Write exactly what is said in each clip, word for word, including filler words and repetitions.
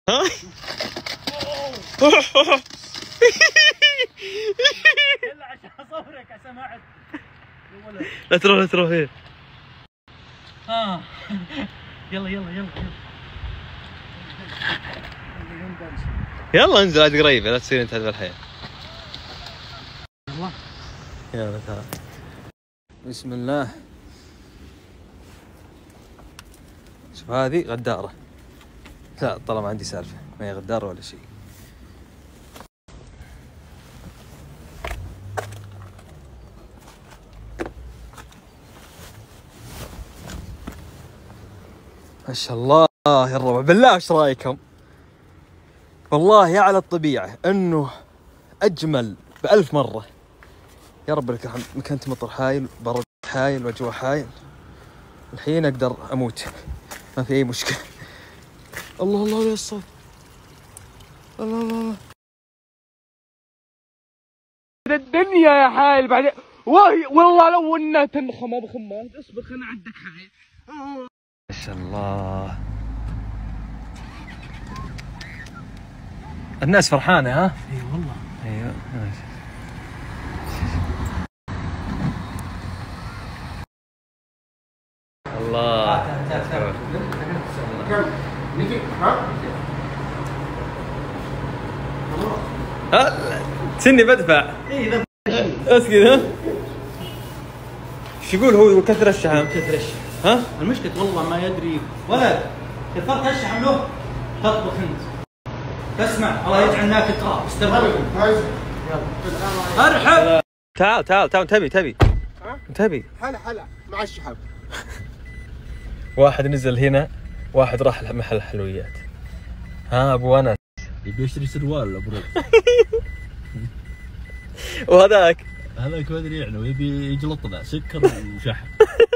ها؟ يلا عشان اصورك عشان ما اعد. لا تروح لا تروح فين؟ اه يلا يلا يلا يلا انزل عاد قريب لا تصير انت هذا الحين. يلا يلا تعال. بسم الله. شوف هذه غدارة. لا طالما عندي سالفة ما هي غدارة ولا شيء. ما شاء الله يا الربع. بالله ايش رايكم؟ والله يا على الطبيعة انه اجمل بألف مرة. يا رب لك الحمد. مكان مطر حايل، برد حايل، وجو حايل. الحين اقدر اموت ما في اي مشكلة. الله الله يا الصوت. الله الله الله. الدنيا يا حايل بعدين. والله لو انها تنخم ما بخمات. اصبر خلنا عندك حايل. ما شاء الله. الناس فرحانة ها؟ اي والله. ايوه. الله. ها تسني بدفع. اي اسكت ها. ايش يقول هو كثر الشحم؟ كثر الشحم. ها؟ المشكلة والله ما يدري ولد كثرت الشحم له تطبخ انت. اسمع الله يجعل ناكل تراب استمر. يلا ارحب. تعال تعال تعال تبي تبي تبي هلا هلا مع الشحم. واحد نزل هنا، واحد راح محل حلويات. ها ابو انس يبي يشتري سروال ابو رز. وهذاك هذاك ما ادري يعني يبي يجلطنا سكر وشحم.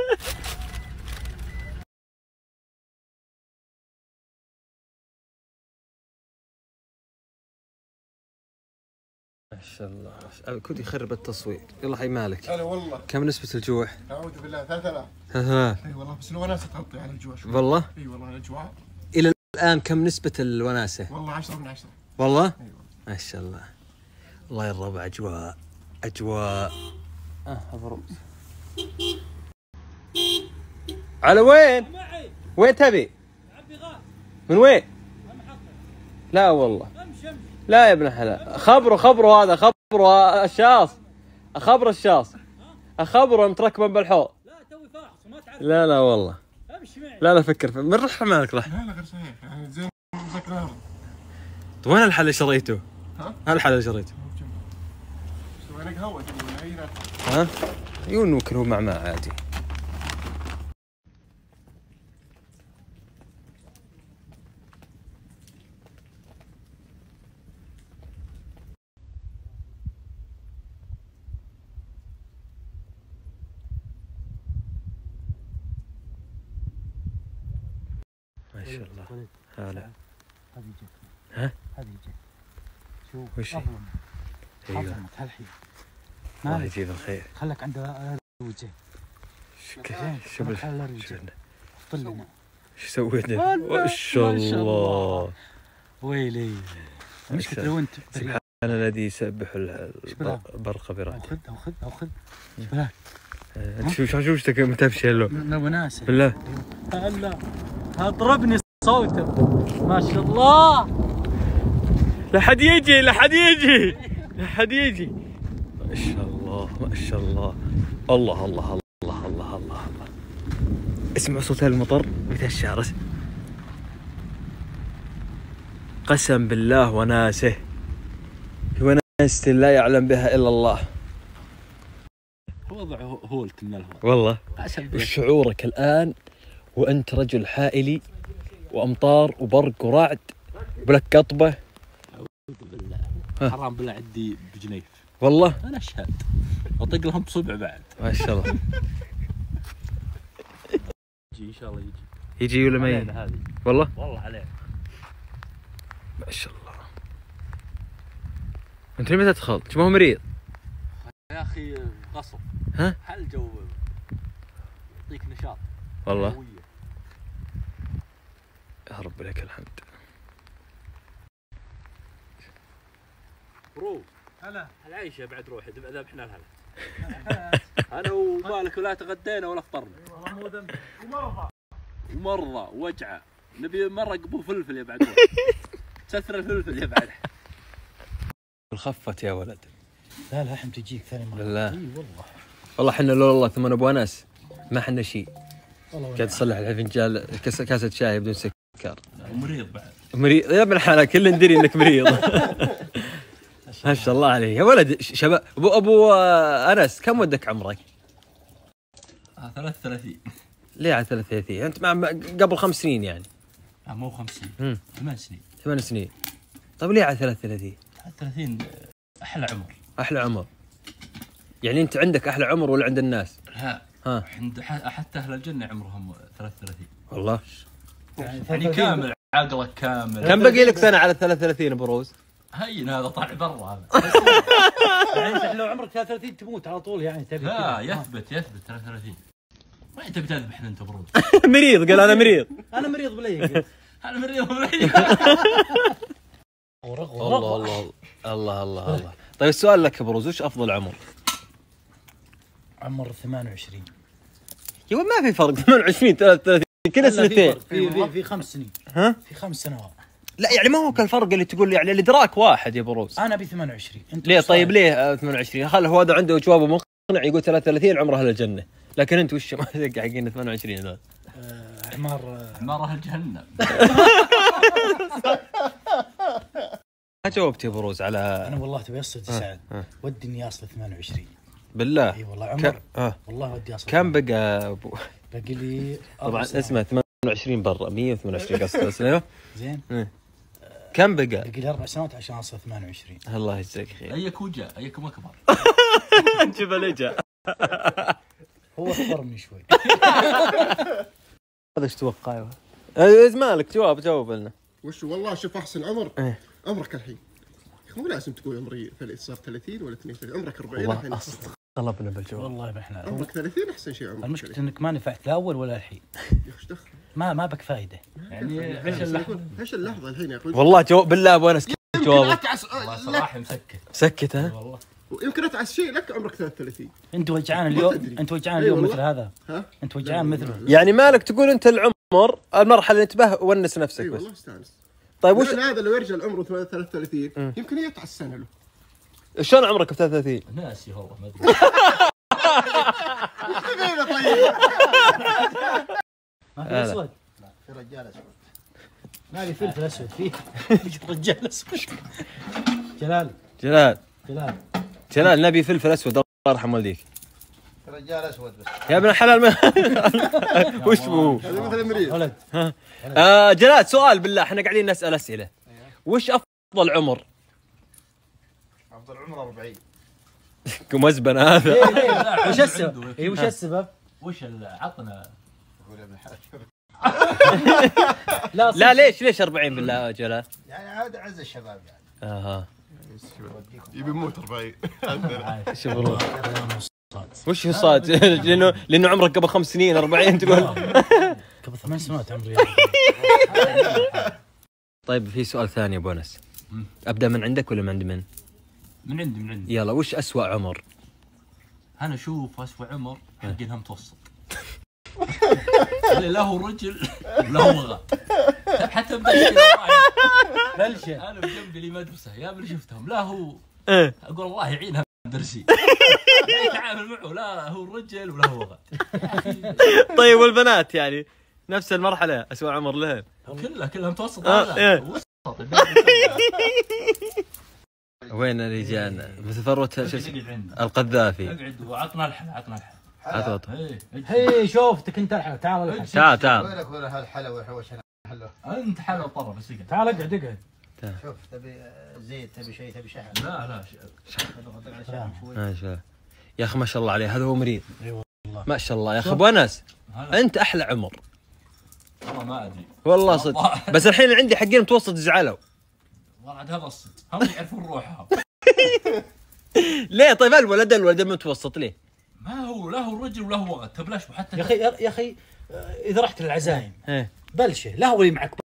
ما شاء الله. كنت يخرب التصوير. يلا حي مالك. هلا والله. كم نسبة الجوع؟ اعوذ بالله ثلاثة آلاف. ثلاثة آلاف. اي والله بس الوناسة تغطي على الجوع شوي. والله؟ اي والله الاجواء. إلى الآن كم نسبة الوناسة؟ والله عشرة من عشرة. والله؟ ايوه. ما شاء الله. الله يا الربع أجواء أجواء. اه أبرم. على وين؟ وين تبي؟ من وين؟ لا والله. لا يا ابن الحلال. خبره خبره هذا خبره الشاص. اخبر الشاص. اخبره متركبا بالحوض. لا توي فاحص وما تعرف. لا لا والله. امشي معي. لا لا فكر في... من رح مالك راح. لا لا غير صحيح يعني زين ذكرنا. وين الحل اللي شريته؟ ها؟ الحل اللي شريته؟ سوينا قهوة ولا ها؟ يقول ممكن هو مع ماء عادي. ما شاء الله. هلا. هذه جت. ها؟ هذه جت. شوف. وش هي؟ ايوه. ايوه. هالحين. الله يجيب الخير. خلك عند الروجه. شو بال خلى الروجه. افطر لنا. شو سوينا؟ ما شاء الله. ويلي. المشكلة لو انت سبحان الذي يسبح البرق برعده. خذها وخذها وخذ. ايش بلاك؟ انت شو شو وشتك متبشر له؟ من وناسه. بالله. هلا اضربني صوته. ما شاء الله. لا حد يجي لا حد يجي لا حد يجي. ما شاء الله ما شاء الله. الله الله الله الله الله الله. اسمعوا صوت المطر مثل الشارس. قسم بالله وناسه. وناسة لا يعلم بها الا الله. وضع هولت من الهواء والله. عشان وش شعورك الآن وأنت رجل حائلي وأمطار وبرق ورعد ولك قطبة؟ أعوذ بالله. حرام بالله عندي بجنيف. والله أنا أشهد أطق لهم بصبع بعد. ما شاء الله. يجي إن شاء الله يجي. يجي ولا ما يجي؟ والله؟ والله عليه. ما شاء الله. أنت متى دخلت؟ ما هو مريض؟ يا أخي غصب. ها؟ حل جو يعطيك نشاط. والله. قوية. يا رب لك الحمد. برو هلا العيشه بعد روحي ذبحنا الهلا. انا ومالك ولا تغدينا ولا فطرنا. والله مو ذنبي ومرضى ومره وجعه نبي مرق ابو فلفل يا بعد روح. تسثر الفلفل يا بعد. خفت يا ولد. لا لا الحين تجيك ثاني مره. بالله. اي والله. والله احنا لولا الله ثم ابو انس ما حنا شيء. والله قاعد تصلح الفنجان كاس كاسه شاي بدون سكر. ومريض بعد. مريض يا ابن الحلال كل ندري انك مريض. ما شاء الله عليه يا ولد. شباب ابو ابو انس كم ودك عمرك؟ آه ثلاثة وثلاثين. ليه على ثلاثة وثلاثين؟ انت مع قبل خمس سنين يعني. آه مو خمسين. امم ثمان سنين. ثمان سنين. طيب ليه على ثلاثة وثلاثين؟ ثلاثين احلى عمر. احلى عمر. يعني انت عندك احلى عمر ولا عند الناس؟ لا ها عند حتى اهل الجنه عمرهم ثلاثة وثلاثين. والله. يعني كامل عقلك كامل. كم باقي لك سنه على ثلاثة وثلاثين ابو روز؟ هين هذا طالع برا هذا. يعني انت لو عمرك ثلاثة وثلاثين تموت على طول يعني تبي. لا يثبت يثبت ثلاثة وثلاثين. ما انت بتذبحنا انت برود. مريض قال انا مريض. انا مريض بليق. انا مريض مريض. ورق الله الله الله الله الله. طيب السؤال لك ابو روز وش افضل عمر؟ عمر ثمانية وعشرين. يا ولد ما في فرق ثمانية وعشرين ثلاثة وثلاثين كل سنتين. في في في خمس سنين. ها؟ في خمس سنوات. لا يعني ما هو كالفرق اللي تقول يعني الادراك واحد يا ابو روز. انا ابي ثمانية وعشرين. انت ليه طيب ليه آه ثمانية وعشرين؟ خل هو هذا عنده جوابه مقنع يقول ثلاثة وثلاثين عمره اهل الجنه، لكن انت وش ما حقين ثمانية وعشرين هذول؟ آه عمار عمار اهل جهنم. ما جاوبت يا ابو روز على. انا والله تبي الصدق سعد ودي اني اصل ثمانية وعشرين. بالله. اي والله عمر. ك... آه. والله ودي اصل. كم بقى ابو؟ باقي لي طبعا اسمه ثمانية وعشرين برا مية وثمانية وعشرين قصد ايوه. زين. كم بقى؟ باقي لي اربع سنوات عشان اصل ثمانية وعشرين. الله يجزاك خير. ايك وجا ايكم اكبر. جبل اجا. هو اكبر مني شوي. هذا ايش توقع؟ ايش مالك جواب جاوب لنا. وش والله شوف احسن عمر ايه عمرك الحين. يا اخي مو لازم تقول عمري صار ثلاثين ولا اثنين وثلاثين. عمرك أربعين والله الحين. اصلا طلبنا بالجواب. والله ما احنا. عمرك ثلاثين احسن شيء عمرك. المشكلة انك ما نفعت لا اول ولا الحين. يا اخي ايش دخل؟ ما ما بك فايدة. يعني ايش اللحظه؟ ايش اللحظه الحين يا اخوي؟ والله جواب بالله ابو انس جوابه. اتعس والله صراحه مسكت. سكت ها؟ والله يمكن اتعس شيء لك عمرك ثلاثة وثلاثين. انت وجعان اليوم. تدري. انت وجعان أي اليوم والله. مثل هذا. ها؟ انت وجعان مثله. يعني مالك تقول انت العمر المرحله اللي تبه ونس نفسك اي بس. والله استانس. طيب وش وش هذا لو يرجع عمره ثلاثة وثلاثين يمكن يتعس سنه له. شلون عمرك ب ثلاثة وثلاثين؟ ناسي والله ما ادري. ما في اسود. في رجال اسود. ما في فلفل اسود فيه. رجال اسود. جلال جلال جلال جلال نبي فلفل اسود الله يرحم والديك. رجال اسود بس. يا ابن الحلال ما وش هو؟ هذا مثل مريض. ولد. آه جلال سؤال بالله احنا قاعدين نسال اسئله. وش افضل عمر؟ افضل عمر أربعين. مزبن هذا. وش السبب؟ اي وش السبب؟ وش عطنا. يقول يا ابن الحلال. لا لا ليش ليش أربعين بالله جلال؟ يعني عاد عز الشباب يعني. اها يبي يموت أربعين. شوف والله. وش هو صاد؟ لانه لانه عمرك قبل خمس سنين أربعين تقول. قبل ثمان سنوات عمري. طيب في سؤال ثاني يا ابو انس. ابدا من عندك ولا من عند من؟ من عندي من عندي. يلا وش أسوأ عمر؟ انا اشوف اسوء عمر حقينها متوسط. لا هو رجل ولا هو غا. حتى بلشة بلشة. انا بجنبي لي مدرسه يا اللي شفتهم لا هو ايه اقول الله يعينها مدرسين. يتعامل معه لا هو رجل ولا هو غا. طيب والبنات يعني نفس المرحله أسوأ عمر لهم؟ كلها كلها متوسط. آه، هذا إيه. وسط. وين اللي جانا؟ مثل فروة شو اسمه؟ اقعد عندنا القذافي. اقعد وعطنا الحلا عطنا الحلا. عطوط. ايه هي شوفتك انت الحين تعال. تعال تعال. وينك وين هالحلا والحوش هنا حلو. انت حلا طرف بس اقعد. تعال اقعد اقعد. شوف تبي زيت تبي شيء تبي شحن. لا لا ما شاء الله. يا اخي ما شاء الله عليه هذا هو مريض. اي والله. ما شاء الله يا اخي ابو انس انت احلى عمر. والله ما ادري والله صدق. بس الحين عندي حقين متوسط زعلوا. والله هذا الصدق هم يعرفون روحهم. ليه طيب الولد الولد المتوسط ليه؟ ما هو لا هو رجل ولا هو غد تبلاش حتى يا اخي يا اخي اذا رحت للعزايم ايه بلشه لا هو اللي معك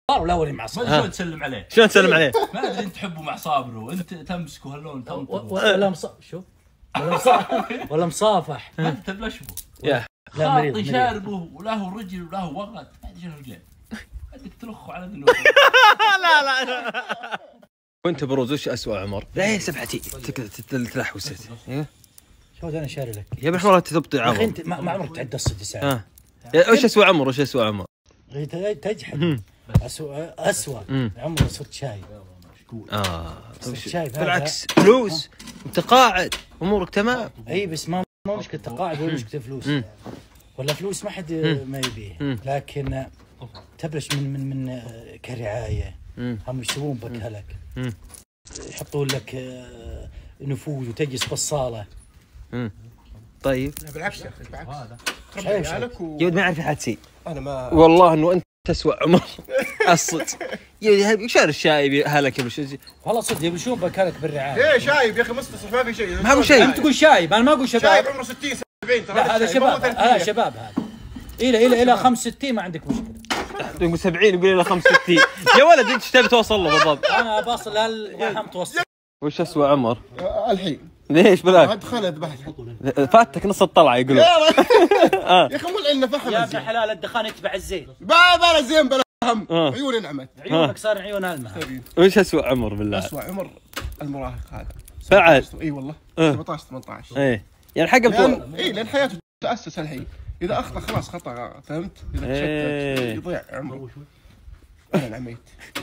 ولا ولي مع صابر. ما شلون تسلم عليه؟ شلون تسلم عليه؟ ما ادري انت تحبه مع صابر وانت تمسكه هاللون تنطره ولا مص شو؟ ولا مصافح ولا مصافح. ما انت بلشبه يا لا مريض خاطي مريض. شاربه وله رجل وله وغد ما ادري شنو الجيل بدك تلخه على ذنوب. لا لا وانت بروز وش اسوء عمر؟ لا سبحتي تلحوس ايوه شوف انا شاري لك يا ابن حمار تضبطي يا اخي عمر. انت ما ما عمرك تعدى الصدق ساعه. ها وش اسوء عمر وش اسوء عمر؟ تجحد. اسوء اسوء عمره صرت شايب. اه صرت شايب بالعكس فلوس انت قاعد امورك تمام. اي بس ما ما مشكله تقاعد ولا مشكله فلوس. ولا فلوس ما حد ما يبيه، لكن تبلش من من من كرعايه. هم يسوون بك هلك. يحطون لك نفوذ وتجلس بالصاله. طيب بالعكس يا اخي بالعكس ربي عيالك و... يود ما يعرف حدسي. انا ما والله انه انت تسوى عمر الصدق. يا شهر الشايب هلك وش والله صدق يبلشون بك هلك بالرعايه. ايه شايب يا اخي مستصف ما في شيء. ما هو شيء. انت تقول شايب انا ما اقول شباب. شايب عمره ستين سبعين ترى. لا هذا شباب هذا شباب هذا. الى الى الى خمسة وستين ما عندك مشكله. تقول سبعين يقول لنا خمسة وستين. يا ولد انت ايش تبي توصل له بالضبط؟ انا باصل هالهم توصل. وش اسوء عمر؟ الحين ليش بلاك؟ ادخل اذبحك. فاتك نص الطلعه يقولون. يا اخي مو لنا فحم. يا ابن حلال الدخان يتبع الزين. بلا زين بلا هم عيوني نعمت. عيونك صار عيون المها. وش اسوء عمر بالله؟ اسوء عمر المراهق هذا. بعد اي والله سبعطعش ثمانطعش. ايه يعني حق لأن... اي لان حياته تاسس الحين. اذا اخطا خلاص خطا فهمت؟ اذا تشتت يضيع عمره. انا نعميت.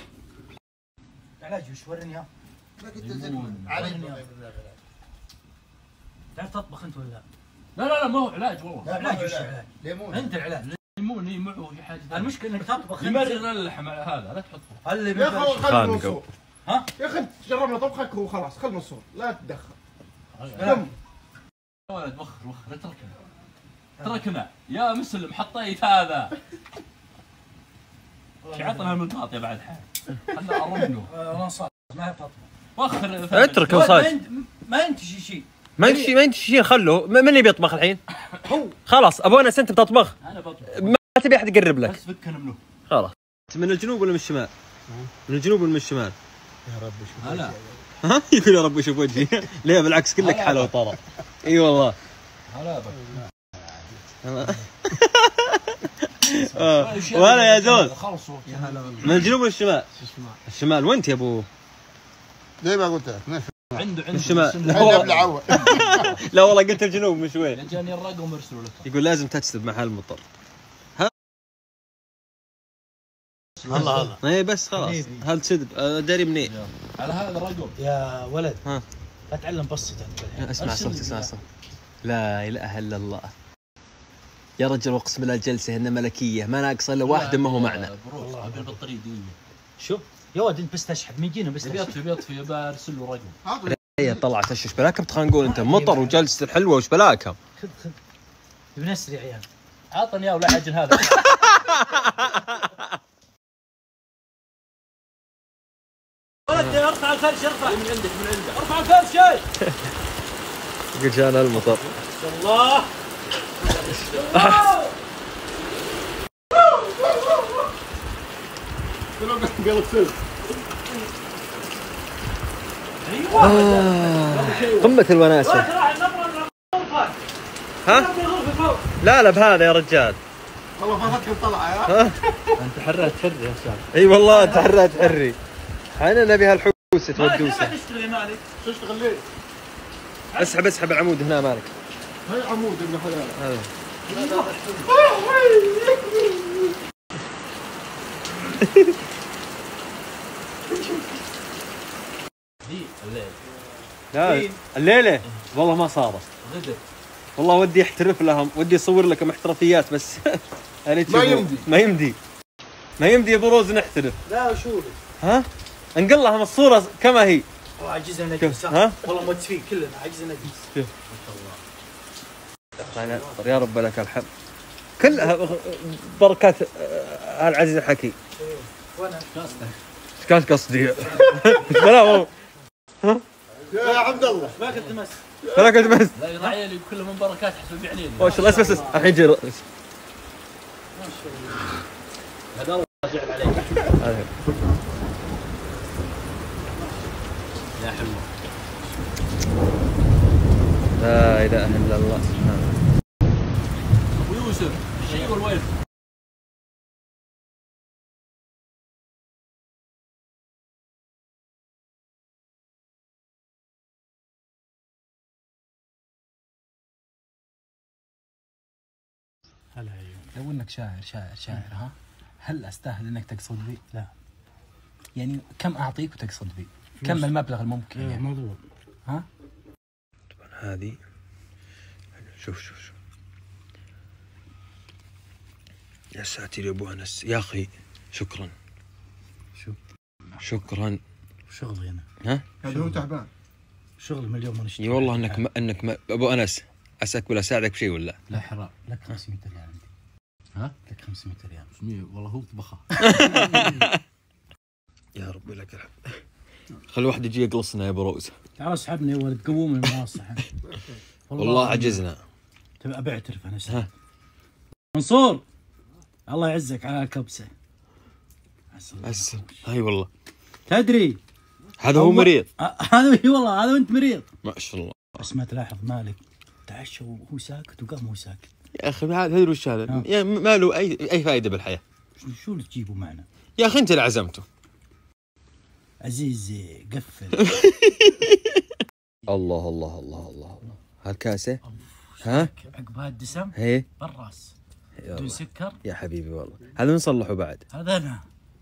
علاج وش ورني اياه؟ تعرف تطبخ انت ولا لا؟ لا لا لا ما هو علاج والله. لا علاج وش علاج؟ ليمون. انت العلاج. ليمون معه في حاجه. المشكله انك تطبخ يمرر اللحم هذا لا تحطه. اللي يا اخي خل منصور. ها؟ يا اخي جربنا طبخك وخلاص خل منصور لا تتدخل. كم؟ يا ولد وخر وخر اتركنا اتركنا يا مسلم حطيت هذا. ايش عطنا المنطاط يا بعد حال. خلنا ارمنه. والله صار ما هي تطبخ. وخر اترك وصاج. ما ينتج شيء. ما انت ما انت شيء خلوه من يبي يطبخ الحين؟ هو خلاص ابونا انت بتطبخ. انا بطبخ. ما تبي احد يقرب لك. بس فكنا منه. خلاص. من الجنوب ولا من الشمال؟ من الجنوب ولا من الشمال؟ يا رب شوف. هلا. ها يقول يا رب شوف وجهي. ليه بالعكس كلك حلو ترى. اي والله. هلا بك. ولا يا زول. خلصوا. من الجنوب ولا الشمال؟ الشمال وانت يا ابو. زي ما قلت لك عنده عنده الشمال. لا, لا والله قلت الجنوب من شوي. جاني الرقم ارسلوا لك. يقول لازم تجذب مع هالمطر. الله الله. اي بس خلاص هل تسدب داري منين؟ على هذا الرقم. يا ولد ها لا تعلم بسط انت. اسمع صوت اسمع صوت. لا اله الا الله. يا رجل اقسم بالله الجلسه انها ملكيه ما ناقصه الا واحد ما هو معنا. والله بالبطاريه دي. شو؟ يا ولد انت بس تشحذ من جينا بس بيطفي بيطفي ارسل له رقم. هي طلعت ايش بلاكم تخانقون انت مطر وجلسه الحلوه وش بلاكم؟ خذ خذ بنسري عيال. عطني اياه ولا عجل هذا. ولد ارفع الفرش ارفع. من عندك من عندك. ارفع الفرش شاي. قل جانا المطر. الله. قمة الوناسة. ها؟ لا لا بهذا يا رجال. والله فاتك طلعه يا. انت حرات حري يا استاذ. اي والله انت حرات حري. احنا نبي هالحوسه تودوسه. تشتغل مالك؟ شو اشتغل ليه؟ اسحب اسحب العمود هنا مالك. هاي عمود ابن حلال. هذا. دي الليل. لا الليله والله ما صارت. غدر. والله ودي احترف لهم ودي اصور لكم احترافيات بس ما يمدي ما يمدي ما يمدي يا بروز نحترف. لا شو ها انقل لهم الصوره كما هي. عجزنا نجلس. ها والله متفقين كلنا عجزنا نجلس. شوف يا رب لك الحمد كلها بركات العزيز الحكيم. وانا ايش كان قصدي؟ لا هو ها يا عبد الله ما كنت مس. لا كنت بس لا يا عيالي كله من بركات حسب يعني. ما شاء الله بس بس الحين جرى. هذا الله جعل عليك. يا حلوة. لا اله الا الله. ابو يوسف الشيء والوين؟ هلا ايوه. لو انك شاعر شاعر شاعر ها، هل استاهل انك تقصد بي؟ لا. يعني كم اعطيك وتقصد بي؟ كم المبلغ الممكن ايوه يعني؟ مضبوط. ها؟ طبعا هذه شوف شوف شوف يا ساتر يا ابو انس يا اخي شكرا. شو؟ شكرا. شغلي انا. ها؟ هذا هو تعبان. شغل مليون ما نشتغل. اي والله انك ما انك ما ابو انس اسالك ولا اساعدك بشيء ولا؟ لا حرام. لك خمسمية ريال عندي. ها؟ لك خمسمية ريال. والله هو طبخه. يا ربي لك الحمد. خلي واحد يجي يقلصنا يا ابو روز. تعال اسحبني يا ولد قومني من المنصة. والله عجزنا. تبي ابي اعترف انا سهل. منصور الله يعزك على الكبسه. بس اي والله تدري هذا هو مريض. آه، هذا اي والله هذا وانت مريض. ما شاء الله. بس ما تلاحظ مالك تعشى وهو ساكت وقام وهو ساكت. يا اخي هذا تدري وش هذا؟ يا ما له اي اي فائده بالحياه. شو شو اللي تجيبه معنا؟ يا اخي انت اللي عزمته. عزيزي قفل. الله الله الله الله الله. هالكاسه ها؟ عقب هالدسم هي بالراس يا بدون الله. سكر. يا حبيبي والله هذا نصلحه بعد. هذا انا.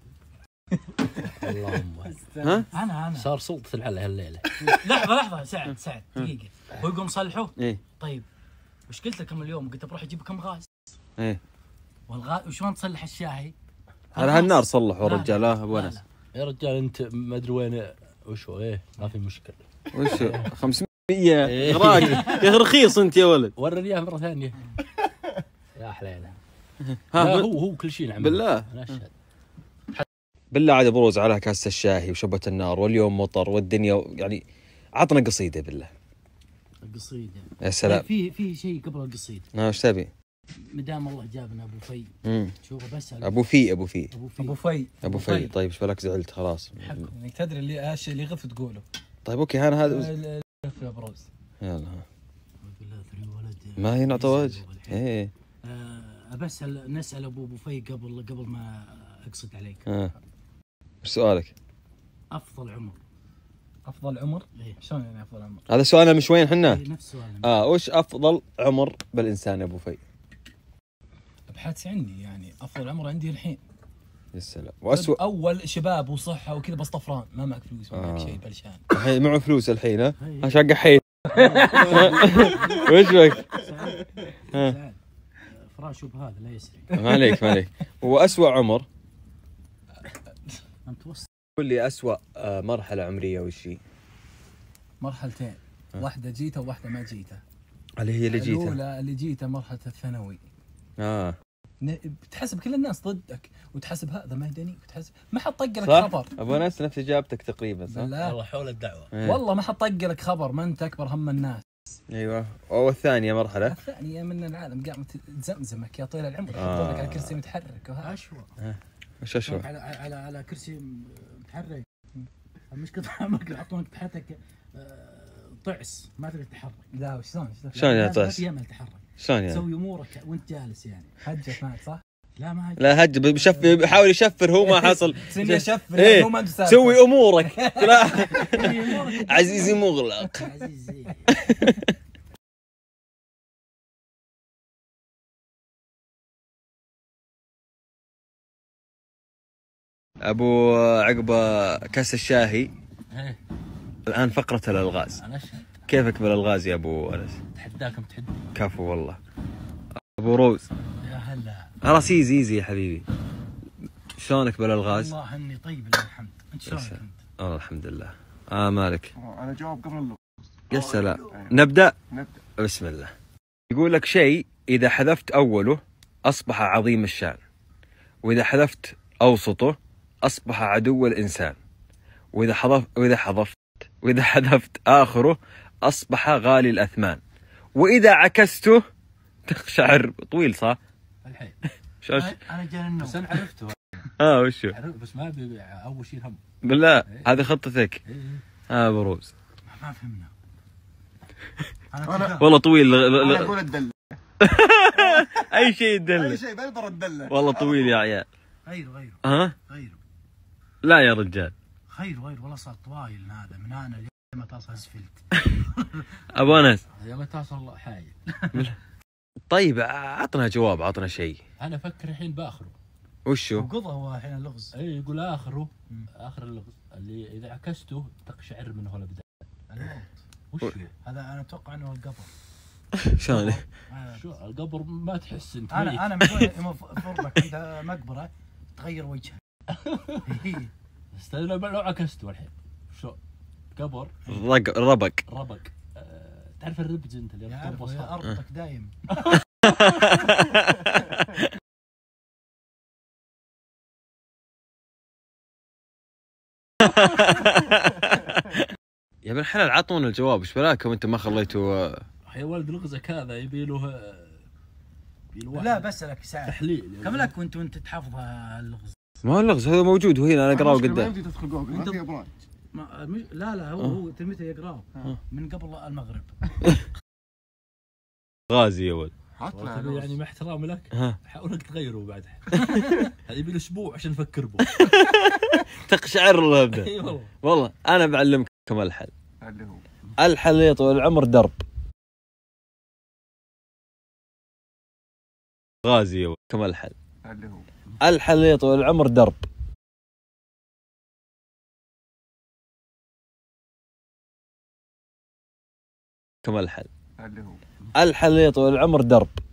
اللهم ها؟ انا انا صار سلطة العلة هالليلة. لحظه لحظه سعد سعد دقيقه. هو يقوم صلحه. ايه طيب وش قلت لكم اليوم؟ قلت بروح اجيب لكم غاز. ايه والغاز وشلون تصلح الشاي؟ على هالنار صلحوا لا، رجال لا، ابو لا، انس. لا. يا رجال انت ما ادري وين وش هو. ايه ما في مشكلة. وش خمسمية يا راجل يا اخي رخيص انت يا ولد. ورني اياه مرة ثانية. يا حليله. ها لا ب- هو هو كل شيء نعمل. بالله انا اشهد. بالله عاد بروز على كاسة الشاهي وشبة النار واليوم مطر والدنيا يعني عطنا قصيدة بالله. القصيده يا سلام. في في شيء قبل القصيده. ها وش تبي؟ مدام الله جابنا ابو في. امم شوف بسال ابو في ابو في ابو في ابو في ابو في. طيب ايش بالك زعلت خلاص. انك تدري اللي الشيء اللي يغث تقوله. طيب اوكي انا هذا لف يا بروز. يلا ها. بالله ثري ولد. ما هي نعطى وجه. ايه آه بسال نسال ابو ابو في قبل قبل ما اقصد عليك. ها وش سؤالك؟ افضل عمر. افضل عمر؟ إيه. شلون يعني افضل عمر؟ هذا سؤالنا مش وين حنا؟ إيه، نفس سؤالنا. اه وش افضل عمر بالانسان يا ابو في؟ ابحاث عندي يعني افضل عمر عندي الحين. يا سلام. واسوء اول شباب وصحه وكذا بس طفران ما معك فلوس ما معك آه. شيء بلشان. الحين معه فلوس الحين ها؟ إيه. ها شق حين. وش بك؟ سعد فراشه بهذا لا يسرق. ما عليك ما عليك. هو اسوء عمر. انت وسط. قل لي اسوء آه، مرحلة عمرية وش هي؟ مرحلتين واحده جيتها وواحده ما جيتها. اللي هي اللي جيتها. الاولى اللي جيتها مرحله الثانوي. اه ن- بتحسب كل الناس ضدك وتحسب هذا مدني وتحسب ما حد طق لك صح؟ خبر. ابو انس نفس اجابتك تقريبا صح؟ بالله والله حول الدعوة. إيه. والله ما حد طق لك خبر ما انت اكبر هم الناس. ايوه والثانية مرحلة الثانيه من العالم قامت تزمزمك يا طويل العمر آه. يحطون لك على كرسي متحرك وهذا. اشوى وش اشوف؟ على على على كرسي متحرك. المشكله عمرك يحطونك تحتك آه، طعس ما تقدر تتحرك. لا وش شلون؟ شلون يعني ما طعس؟ في امل تحرك. شلون يعني؟ تسوي امورك وانت جالس يعني. هجت معك صح؟ لا ما هي. لا هج بشف بحاول يشفر هو ما حصل. سني اشفر ايه هو ما انت سالفة. سوي امورك. لا أمورك. عزيزي مغلق. عزيزي ابو عقب كاس الشاهي إيه. الان فقرة الالغاز. انا اشهد. كيفك بالالغاز يا ابو انس؟ تحداكم تحدي. كفو والله. ابو روز يا هلا. خلاص ايزي ايزي يا حبيبي. شلونك بالالغاز؟ والله اني طيب لله الحمد. انت شلونك انت؟ والله الحمد لله. اه مالك؟ انا جواب قبل اللغة. يا سلام. نبدا نبدا. بسم الله. يقول لك شيء اذا حذفت اوله اصبح عظيم الشان، واذا حذفت اوسطه اصبح عدو الانسان، واذا حذفت واذا حذفت واذا حذفت اخره اصبح غالي الاثمان، واذا عكسته تقشعر. طويل صح؟ الحين شو انا جاني النوم. بس انا عرفته. اه وشو؟ بس ما ابي اول شيء هم. بالله هذه خطتك. ايه اه بروز. ما فهمنا. أنا- والله طويل ل... انا ل... اقول الدله. اي شيء اي يدل. شيء بلبر الدله. والله طويل يا عيال. غيره غيره ها؟ غيره لا يا رجال. غيره غيره والله صار طوايل هذا من انا لما تصل اسفلت. ابو انس. يا ما توصل حايل. طيب عطنا جواب، عطنا شيء. انا افكر الحين باخره. وشو؟ وقضى هو الحين اللغز. اي يقول اخره اخر اللغز اللي اذا عكسته تقشعر منه الابدان. الموت. وش هذا انا اتوقع انه القبر. شلون؟ آه، شو القبر ما تحس انت ميت. انا انا مقبره عند مقبره تغير وجهه. بس لو لو عكسته الحين شو قبر رق ربق. ربق. أه تعرف الربج انت اللي يعرف يربط يا اربطك دايم. يا ابن الحلال عطونا الجواب، ايش بلاكم انتم ما خليتوا؟ يا ولد لغزك هذا يبي له يبي له لا بسألك ساعة تحليل. كم لك وانت وانت تحافظ اللغز؟ ما هو اللغز هذا موجود وهنا انا اقراه ما قدام. يمدي تدخل جوجل، ما في ابراج. ما مش- لا لا هو هو تلميذه يقراه من قبل المغرب. غازي يا ولد. عطنا يعني لغز. مع احترامي لك ها. حاولك تغيره بعد. هذا يبي له اسبوع عشان نفكر به. تقشعر الابدا. اي والله. والله انا بعلمكم الحل. اللي هو الحل يا طويل العمر درب. غازي يا ولد كم الحل. اللي هو الحل يا طويل العمر درب. كم الحل. اللي هو الحل يا طويل العمر درب.